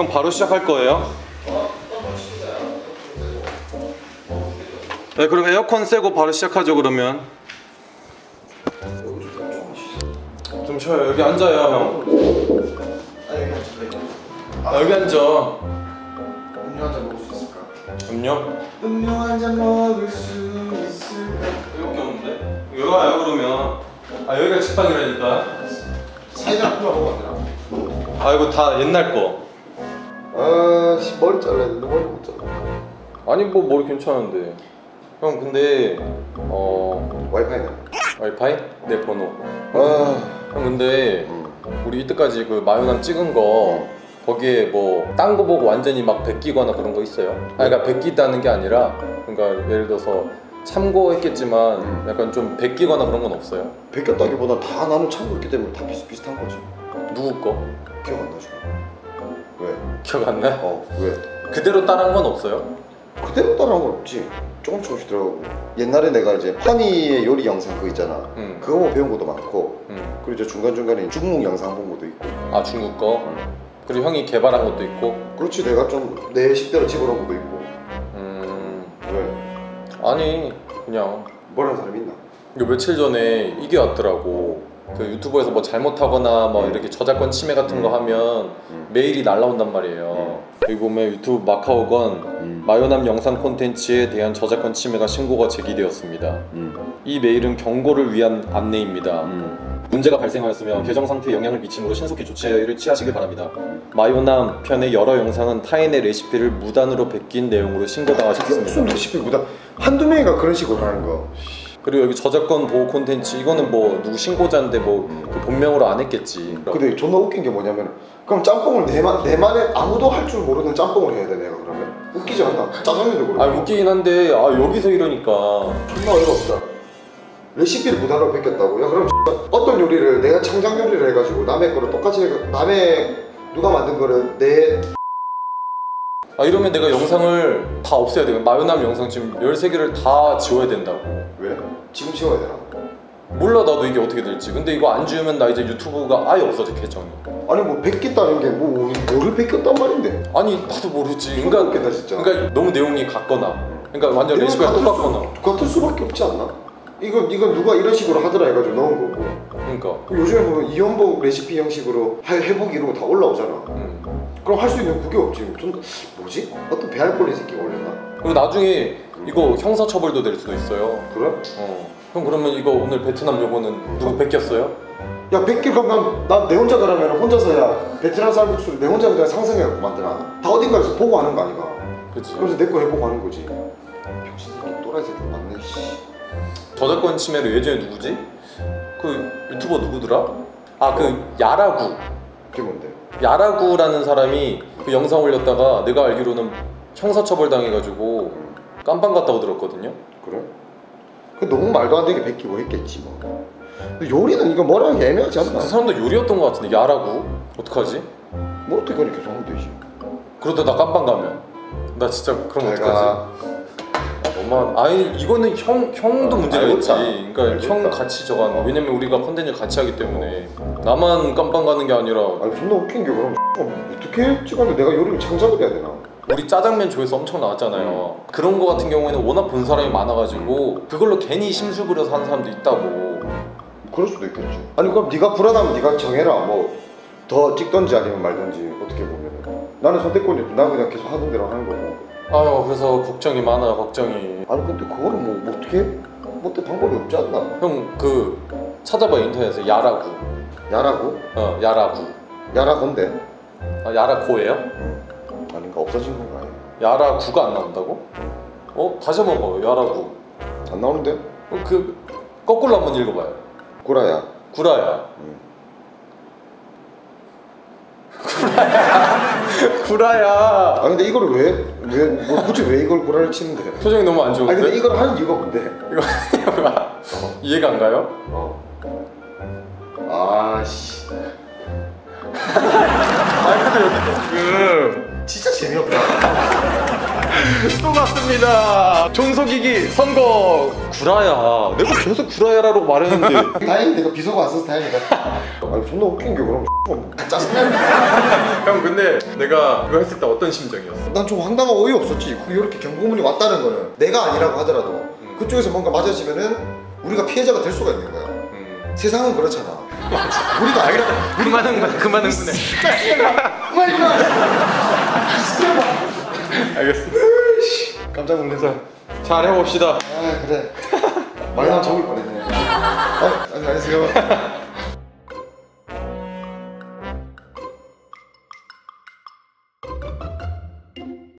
그럼 바로 시작할 거예요? 네, 그럼 에어컨 쐬고 바로 시작하죠. 그러면 좀 쉬어요. 여기 앉아요, 형. 여기 앉아. 음료 한 잔 먹을 수 있을까? 음료? 음료 한 잔 먹을 수 있을까? 여기밖에 없는데? 여기 와요 그러면. 아, 여기가 식당이라니까. 사이다 콜라 먹으면 안 되나? 아, 이거 다 옛날 거. 아씨, 머리 잘라야 되는데 머리 못 잘라. 아니, 뭐 머리 괜찮은데. 형, 근데 와이파이는? 와이파이? 내 번호. 아, 형, 근데 우리 이때까지 그 마요남 찍은 거 거기에 뭐 딴 거 보고 완전히 막 베끼거나 그런 거 있어요? 아니, 그러니까 베끼다는 게 아니라, 그러니까 예를 들어서 참고했겠지만 약간 좀 베끼거나 그런 건 없어요? 베꼈다기보다 다 나는 참고했기 때문에 다 비슷비슷한 거지. 누구 거? 기억 안 나지? 왜? 기억 안 나? 왜? 그대로 따라한 건 없어요? 그대로 따라한 건 없지. 조금씩 들어가고. 옛날에 내가 이제 파니의 요리 영상 그거 있잖아. 그거 뭐 배운 것도 많고. 그리고 이제 중간중간에 중국 영상 본 것도 있고. 아, 중국 거? 그리고 형이 개발한 것도 있고. 그렇지, 내가 좀 내 식대로 집어넣은 것도 있고. 왜? 아니, 그냥 뭐라는 사람이 있나? 이거 며칠 전에 이게 왔더라고. 그 유튜브에서 뭐 잘못하거나 뭐 이렇게 저작권 침해 같은 거 하면 메일이 날라온단 말이에요. 여기 보면 유튜브 마카오건 마요남 영상 콘텐츠에 대한 저작권 침해가 신고가 제기되었습니다. 이 메일은 경고를 위한 안내입니다. 문제가 발생하였으며 계정 상태에 영향을 미치므로 신속히 조치를 취하시길 바랍니다. 마요남 편의 여러 영상은 타인의 레시피를 무단으로 베낀 내용으로 신고당하셨습니다. 무슨 레시피 보다 한두 명이가 그런 식으로 하는 거. 그리고 여기 저작권 보호 콘텐츠, 이거는 뭐 누구 신고자인데 뭐 그 본명으로 안 했겠지. 근데 존나 웃긴 게 뭐냐면, 그럼 짬뽕을 내만에 아무도 할 줄 모르는 짬뽕을 해야 돼 내가. 그러면 웃기지 않나? 짜장면도 그렇고. 아, 웃기긴 한데, 아, 여기서 이러니까 존나 어이가 없다. 레시피를 무단으로 베꼈다고? 야, 그럼 어떤 요리를 내가 창작 요리를 해가지고 남의 거를 똑같이 남의 누가 만든 거를 내 아, 이러면 내가 영상을 다 없애야 돼. 마요남 영상 지금 13개를 다 지워야 된다고. 왜? 지금 지워야 되나? 몰라, 나도 이게 어떻게 될지. 근데 이거 안 지우면 나 이제 유튜브가 아예 없어져, 계정이. 아니 뭐 베꼈다는 게 뭐를 베꼈단 말인데? 아니, 나도 모르지. 그러니까 웃긴다 진짜. 그러니까 너무 내용이 같거나, 그러니까 완전 레시피가 똑같거나. 같을 수밖에 없지 않나? 이건 누가 이런 식으로 하더라 해가지고 넣은 거고. 그러니까 요즘에 보면 이연복 레시피 형식으로 해보기 이런 거 다 올라오잖아. 그럼 할 수 있는 그게 없지. 좀 뭐지? 어떤 배알꼴린 새끼가 올렸나? 그리고 나중에 이거 형사처벌도 될 수도 있어요. 그래? 형, 그러면 이거 오늘 베트남 요거는 누구 뺏겼어요? 야, 100개 그럼 난 내 혼자 그러면 혼자서야 베트남 쌀국수를 내 혼자 그냥 상상해갖고 만드나? 다 어딘가에서 보고 하는 거 아니가? 그치. 그래서 내 거 해보고 하는 거지. 병신새끼 또라이 새끼 맞네 씨. 저작권 침해로 예전에 누구지? 그 유튜버 누구더라? 아, 그 야라구. 그게 뭔데? 야라구라는 사람이 그 영상 올렸다가 내가 알기로는 형사처벌 당해가지고 깜빵 갔다고 들었거든요. 그래? 그 너무 말도 안 되게 베끼고 했겠지 뭐. 근데 요리는 이거 뭐라 하기 애매하지 않나? 그 사람도 요리였던 것 같은데. 야라구? 어떡하지? 뭐 어떻게 그렇게 계속 하면 되지? 그러다 나 깜빵 가면 나 진짜 그럼 어떡하지? 엄마, 아니 이거는 형도 문제가 있지. 그러니까 형 같이 저거. 왜냐면 우리가 컨텐츠 같이 하기 때문에 나만 깜빵 가는 게 아니라. 아니 존나 웃긴 게 그럼 어떻게 찍었는데 내가 요리를 창작을 해야 되나? 우리 짜장면 조회수 엄청 나왔잖아요. 그런 거 같은 경우에는 워낙 본 사람이 많아가지고 그걸로 괜히 심술 부려서 하는 사람도 있다고. 그럴 수도 있겠지. 아니 그럼 네가 불안하면 네가 정해라. 뭐 더 찍던지 아니면 말던지. 어떻게 보면은 나는 선택권이 없지. 난 그냥 계속 하던 대로 하는 거고. 아유, 그래서 걱정이 많아, 걱정이. 아니 근데 그거는 뭐 어떻게 뭐 어때 방법이 없지 않나? 형, 그 찾아봐, 인터넷에. 야라구. 야라고? 야라구. 야라건데? 아, 야라고예요? 아닌가 없어진 건가? 아예? 야라구가 안 나온다고? 다시 한번 봐요. 야라구. 안 나오는데? 그 거꾸로 한번 읽어봐요. 구라야. 구라야. 구라야. 아 근데 이거를 뭐 굳이 왜 이걸 구라를 치는데? 표정이 너무 안 좋은데? 아니 근데 이걸 하는 이유가 뭔데? 이거 이해가 안 가요? 아씨. 아니 근데 여기 지금 진짜 재미없다. 또 맞습니다. 존속이기 선거 구라야. 내가 계속 구라야라고 말했는데. 다행히 내가 비서가 안 써서 다행이다. 아니 존나 웃긴 게 그럼 짜증나. 형 근데 내가 그거 했을 때 어떤 심정이었어? 난 좀 황당하고 어이없었지. 이렇게 경고문이 왔다는 거는 내가 아니라고 하더라도 그쪽에서 뭔가 맞아지면은 우리가 피해자가 될 수가 있는 거야. 세상은 그렇잖아. 우리가 아니라 그만 흥분해. 알겠어. 깜짝 놀라서. 잘 해봅시다. 아 그래. 마이너 적을 뻔했네. 안녕하세요.